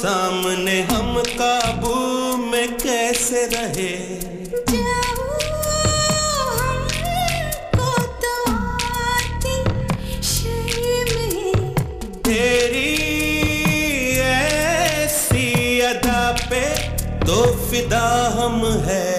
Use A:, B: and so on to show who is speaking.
A: सामने हम काबू में कैसे रहे। हमको तो आती शर्म है, तेरी ऐसी अदा पे तो फिदा हम है।